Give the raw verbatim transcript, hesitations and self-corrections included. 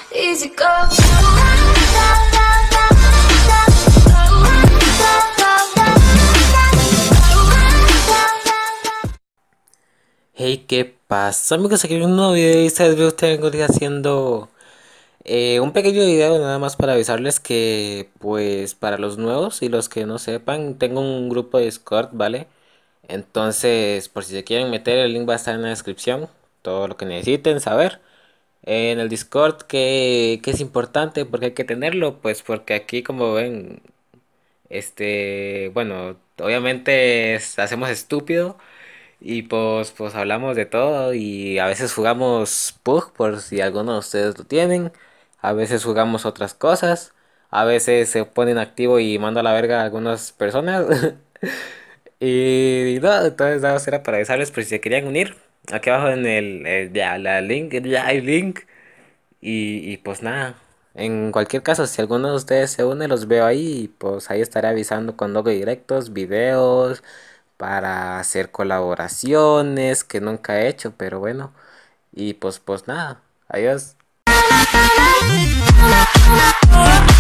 Easy go. Hey, ¿qué pasa, amigos? Aquí hay un nuevo video y esta vez tengo haciendo eh, un pequeño video nada más para avisarles que, pues, para los nuevos y los que no sepan, tengo un grupo de Discord, ¿vale? Entonces, por si se quieren meter, el link va a estar en la descripción, todo lo que necesiten saber. En el Discord, que, que es importante porque hay que tenerlo, pues porque aquí, como ven, este, bueno, obviamente es- hacemos estúpido. Y pues, pues hablamos de todo y a veces jugamos P U B por si algunos de ustedes lo tienen. A veces jugamos otras cosas. A veces se pone inactivo y manda a la verga a algunas personas. Y no, entonces nada más era para avisarles por si se querían unir. Aquí abajo en el, eh, ya, la link, ya hay link. Y, y pues nada. En cualquier caso, si alguno de ustedes se une, los veo ahí. Y pues ahí estaré avisando con logo directos, videos para hacer colaboraciones que nunca he hecho, pero bueno. Y pues pues nada. Adiós.